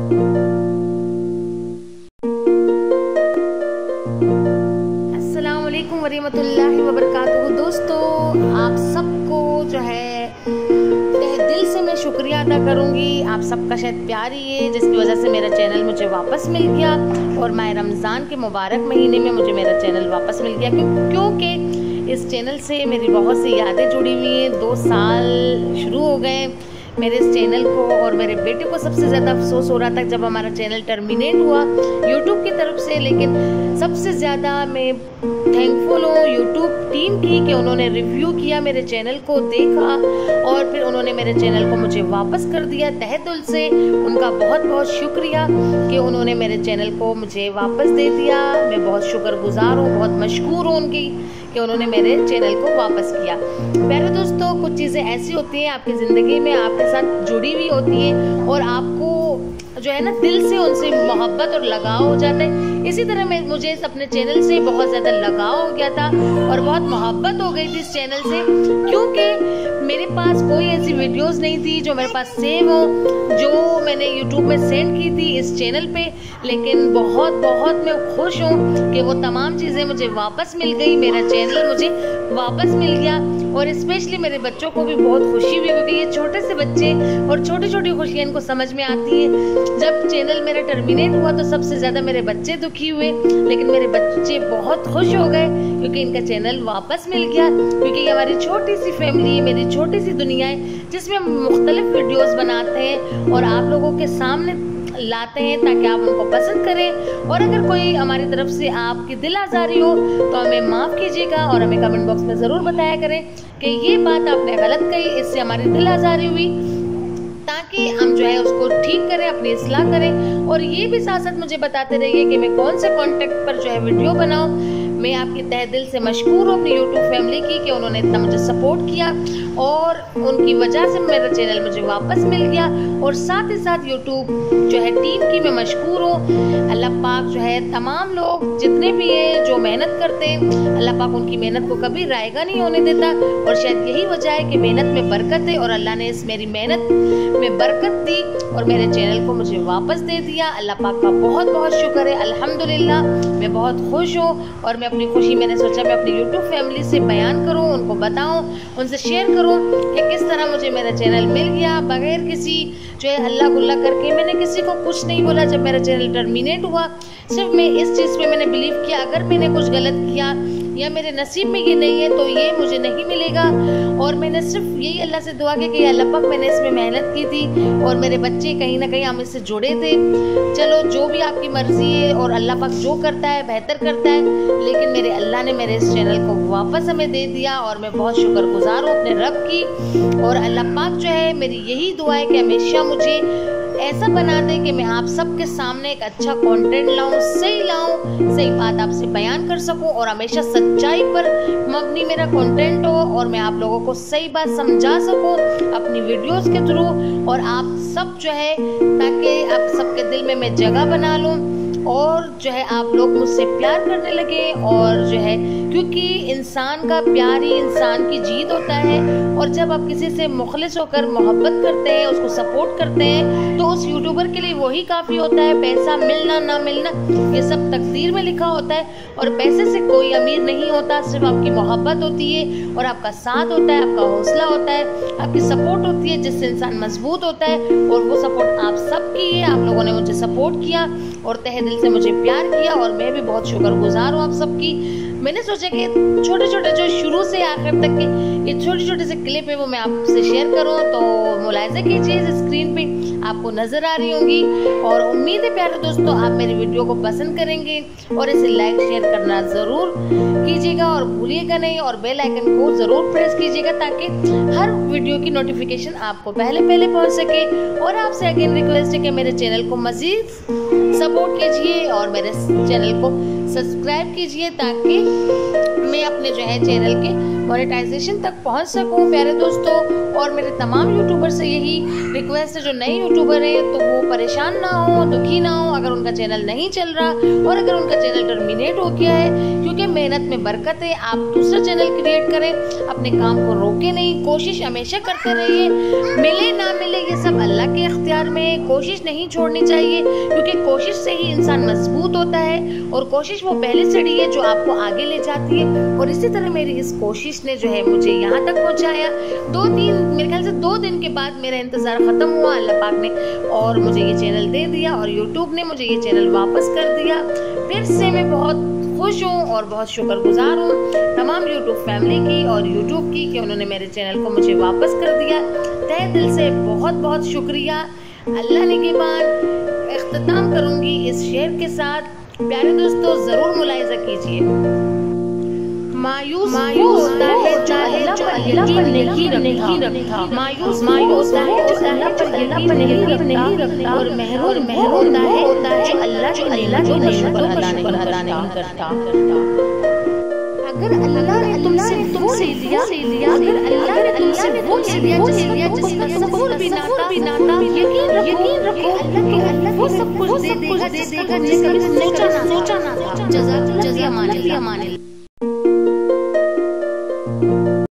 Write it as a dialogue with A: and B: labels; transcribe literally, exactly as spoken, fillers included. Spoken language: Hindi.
A: अस्सलाम वालेकुम वरहमतुल्लाहि वबरकातुहू। दोस्तों, आप सबको जो है तहे दिल से मैं शुक्रिया अदा करूंगी। आप सबका शायद प्यार ही है जिसकी वजह से मेरा चैनल मुझे वापस मिल गया और माह रमज़ान के मुबारक महीने में मुझे मेरा चैनल वापस मिल गया, क्यों क्योंकि इस चैनल से मेरी बहुत सी यादें जुड़ी हुई हैं। दो साल शुरू हो गए मेरे इस चैनल को, और मेरे बेटे को सबसे ज़्यादा अफसोस हो रहा था जब हमारा चैनल टर्मिनेट हुआ यूट्यूब की तरफ से। लेकिन सबसे ज़्यादा मैं थैंकफुल हूँ यूट्यूब टीम की कि उन्होंने रिव्यू किया, मेरे चैनल को देखा और फिर उन्होंने मेरे चैनल को मुझे वापस कर दिया। तहे दिल से उनका बहुत बहुत शुक्रिया कि उन्होंने मेरे चैनल को मुझे वापस दे दिया। मैं बहुत शुक्रगुजार हूँ, बहुत मशकूर हूँ उनकी कि उन्होंने मेरे चैनल को वापस किया। प्यारे दोस्तों, कुछ चीज़ें ऐसी होती हैं आपकी ज़िंदगी में, आपके साथ जुड़ी हुई होती हैं और आपको जो है ना दिल से उनसे मोहब्बत और लगाव हो जाता है। इसी तरह मैं मुझे अपने चैनल से बहुत ज़्यादा लगाव हो गया था और बहुत मोहब्बत हो गई थी इस चैनल से, क्योंकि मेरे पास कोई ऐसी वीडियोस नहीं थी जो मेरे पास सेव हो, जो मैंने यूट्यूब में सेंड की थी इस चैनल पे। लेकिन बहुत बहुत मैं खुश हूँ कि वो तमाम चीज़ें मुझे वापस मिल गई, मेरा चैनल मुझे वापस मिल गया। और स्पेशली मेरे बच्चों को भी बहुत खुशी हुई, क्योंकि ये छोटे से बच्चे और छोटी छोटी खुशियाँ इनको समझ में आती हैं। जब चैनल मेरा टर्मिनेट हुआ तो सबसे ज़्यादा मेरे बच्चे दुखी हुए, लेकिन मेरे बच्चे बहुत खुश हो गए क्योंकि इनका चैनल वापस मिल गया। क्योंकि ये हमारी छोटी सी फैमिली है, मेरी छोटी सी दुनिया है जिसमें हम मुख्तलिफ वीडियोज़ बनाते हैं और आप लोगों के सामने लाते हैं ताकि आप उनको पसंद करें। और अगर कोई हमारी तरफ से आपकी दिल आज़ारी हो तो हमें माफ़ कीजिएगा और हमें कमेंट बॉक्स में ज़रूर बताया करें कि ये बात आपने गलत कही, इससे हमारी दिल आज़ारी हुई, ताकि हम जो है उसको ठीक करें, अपनी इस्लाह करें। और ये भी साथ साथ मुझे बताते रहिए कि मैं कौन से कॉन्टेक्ट पर जो है वीडियो बनाऊँ। मैं आपकी तहे दिल से मशकूर हूँ अपनी यूट्यूब फैमिली की कि उन्होंने इतना मुझे सपोर्ट किया और उनकी वजह से मेरा चैनल मुझे वापस मिल गया। और साथ ही साथ यूट्यूब जो है टीम की मैं मशकूर हूँ। अल्लाह पाक जो है तमाम लोग जितने भी हैं जो मेहनत करते हैं, अल्लाह पाक उनकी मेहनत को कभी रायगा नहीं होने देता। और शायद यही वजह है कि मेहनत में बरकत है और अल्लाह ने इस मेरी मेहनत में बरकत दी और मेरे चैनल को मुझे वापस दे दिया। अल्लाह पाक का बहुत बहुत शुक्र है, अल्हम्दुलिल्लाह। मैं बहुत खुश हूँ और मैं अपनी खुशी मैंने सोचा मैं अपनी यूट्यूब फैमिली से बयान करूं, उनको बताऊं, उनसे शेयर करूं कि किस तरह मुझे मेरा चैनल मिल गया बगैर किसी जो है हल्ला गुल्ला करके। मैंने किसी को कुछ नहीं बोला जब मेरा चैनल टर्मिनेट हुआ। सिर्फ मैं इस चीज़ पे मैंने बिलीव किया, अगर मैंने कुछ गलत किया या मेरे नसीब में ये नहीं है तो ये मुझे नहीं मिलेगा। और मैंने सिर्फ यही अल्लाह से दुआ की कि अल्लाह पाक मैंने इसमें मेहनत की थी और मेरे बच्चे कहीं ना कहीं हम इससे जुड़े थे। चलो जो भी आपकी मर्ज़ी है और अल्लाह पाक जो करता है बेहतर करता है, लेकिन मेरे अल्लाह ने मेरे इस चैनल को वापस हमें दे दिया और मैं बहुत शुक्रगुजार हूँ अपने रब की। और अल्लाह पाक जो है मेरी यही दुआ है कि हमेशा मुझे ऐसा बना दे कि मैं आप सबके सामने एक अच्छा कंटेंट लाऊं, सही लाऊं, सही बात आपसे बयान कर सकूं और हमेशा सच्चाई पर मबनी मेरा कंटेंट हो और मैं आप लोगों को सही बात समझा सकूं अपनी वीडियोस के थ्रू। और आप सब जो है ताकि आप सबके दिल में मैं जगह बना लूं और जो है आप लोग मुझसे प्यार करने लगे। और जो है क्योंकि इंसान का प्यार ही इंसान की जीत होता है। और जब आप किसी से मुखलिस होकर मोहब्बत करते हैं, उसको सपोर्ट करते हैं, तो उस यूट्यूबर के लिए वही काफ़ी होता है। पैसा मिलना ना मिलना ये सब तकदीर में लिखा होता है और पैसे से कोई अमीर नहीं होता, सिर्फ आपकी मोहब्बत होती है और आपका साथ होता है, आपका हौसला होता है, आपकी सपोर्ट होती है जिससे इंसान मजबूत होता है। और वो सपोर्ट आप सबकी है, आप लोगों ने मुझे सपोर्ट किया और तहे दिल से मुझे प्यार किया और मैं भी बहुत शुक्रगुजार हूँ आप सबकी। मैंने सोचा कि छोटे छोटे जो शुरू से आखिर तक के ये छोटे छोटे से क्लिप है वो मैं आपसे शेयर करूं, तो मुलाहिज़ा कीजिए इस स्क्रीन पे आपको नज़र आ रही होंगी। और उम्मीद है प्यारे दोस्तों आप मेरी वीडियो को पसंद करेंगे और इसे लाइक शेयर करना ज़रूर कीजिएगा और भूलिएगा नहीं, और बेल आइकन को ज़रूर प्रेस कीजिएगा ताकि हर वीडियो की नोटिफिकेशन आपको पहले पहले पहुँच सके। और आपसे अगेन रिक्वेस्ट है कि मेरे चैनल को मज़ीद सपोर्ट कीजिए और मेरे चैनल को सब्सक्राइब कीजिए ताकि मैं अपने जो है चैनल के मोनेटाइजेशन तक पहुंच सकूं प्यारे दोस्तों। और मेरे तमाम यूट्यूबर से यही रिक्वेस्ट है, जो नए यूट्यूबर हैं तो वो परेशान ना हो, दुखी ना हो अगर उनका चैनल नहीं चल रहा और अगर उनका चैनल टर्मिनेट हो गया है, क्योंकि मेहनत में बरकत है। आप दूसरा चैनल क्रिएट करें, अपने काम को रोके नहीं, कोशिश हमेशा करते रहिए। मिले ना मिले ये सब अल्लाह के इख्तियार में, कोशिश नहीं छोड़नी चाहिए, क्योंकि कोशिश से ही इंसान मजबूत होता है और कोशिश वो पहली सीढ़ी है जो आपको आगे ले जाती है। और इसी तरह मेरी इस कोशिश ने जो है मुझे यहाँ तक पहुँचाया। दो तीन मेरे ख्याल से दो दिन के बाद मेरा इंतज़ार ख़त्म हुआ, अल्लाह पाक ने और मुझे ये चैनल दे दिया और यूट्यूब ने मुझे ये चैनल वापस कर दिया। फिर से मैं बहुत खुश हूँ और बहुत शुक्रगुजार हूँ तमाम यूट्यूब फैमिली की और यूट्यूब की कि उन्होंने मेरे चैनल को मुझे वापस कर दिया। तहे दिल से बहुत बहुत शुक्रिया। अल्लाह निगहबान। इख्तिताम करूँगी इस शेर के साथ। प्यारे दोस्तों, ज़रूर मुलाहिज़ा कीजिए, मायूस मायूस होता है जो अल्लाह पर यकीन नहीं रखता, मायूस मायूस होता है जो अल्लाह पर यकीन नहीं रखता, और महरूम महरूम होता है जो अल्लाह जो अल्लाह की नेमतों का शुक्र अदा नहीं करता। अगर अल्लाह ने तुमसे तुमसे लिया अगर अल्लाह ने तुमसे वो लिया जिसका सफर भी नाता, यकीन यकीन रखो अल्लाह वो सब कुछ दे देगा जिसका सोचा ना सोचा ना था। जज़ाकल्लाह, अमान अल्लाह।